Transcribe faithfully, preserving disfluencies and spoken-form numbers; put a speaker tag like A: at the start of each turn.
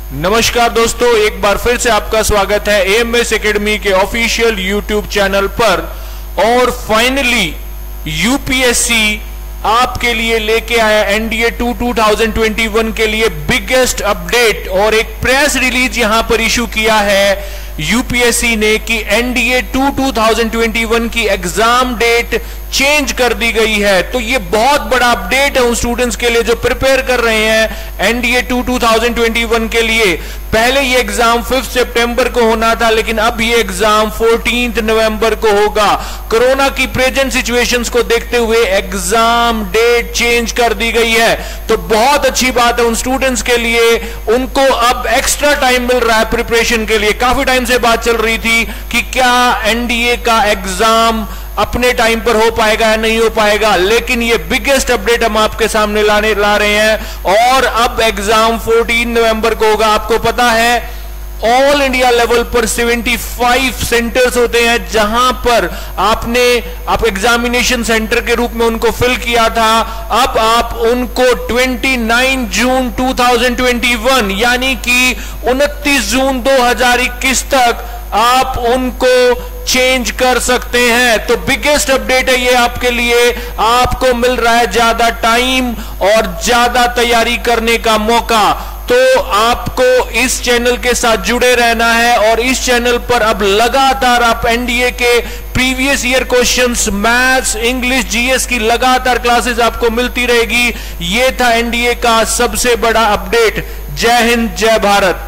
A: नमस्कार दोस्तों, एक बार फिर से आपका स्वागत है एएमएस एकेडमी के ऑफिशियल यूट्यूब चैनल पर। और फाइनली यूपीएससी आपके लिए लेके आया NDA two two thousand twenty one के लिए बिगेस्ट अपडेट और एक प्रेस रिलीज यहां पर इशू किया है यूपीएससी ने कि NDA two two thousand twenty one की एग्जाम डेट चेंज कर दी गई है। तो ये बहुत बड़ा अपडेट है उन स्टूडेंट्स के लिए जो प्रिपेयर कर रहे हैं NDA two two thousand twenty one के लिए। पहले ये एग्जाम फिफ्थ सितंबर को होना था, लेकिन अब ये एग्जाम फोर्टीन्थ नवंबर को होगा। कोरोना की प्रेजेंट सिचुएशंस को देखते हुए एग्जाम डेट चेंज कर दी गई है। तो बहुत अच्छी बात है उन स्टूडेंट्स के लिए, उनको अब एक्स्ट्रा टाइम मिल रहा है प्रिपरेशन के लिए। काफी टाइम से बात चल रही थी कि क्या एनडीए का एग्जाम अपने टाइम पर हो पाएगा या नहीं हो पाएगा, लेकिन ये बिगेस्ट अपडेट हम आपके सामने लाने ला रहे हैं। और अब एग्जाम फोर्टीन नवंबर को होगा। आपको पता है ऑल इंडिया लेवल पर पचहत्तर सेंटर्स होते हैं जहां पर आपने आप एग्जामिनेशन सेंटर के रूप में उनको फिल किया था। अब आप उनको उनतीस जून दो हज़ार इक्कीस यानी कि उनतीस जून दो हज़ार इक्कीस तक आप उनको चेंज कर सकते हैं। तो बिगेस्ट अपडेट है ये आपके लिए। आपको मिल रहा है ज्यादा टाइम और ज्यादा तैयारी करने का मौका। तो आपको इस चैनल के साथ जुड़े रहना है और इस चैनल पर अब लगातार आप एनडीए के previous year questions, maths, English, GS की लगातार क्लासेस आपको मिलती रहेगी। ये था एनडीए का सबसे बड़ा अपडेट। जय हिंद, जय भारत।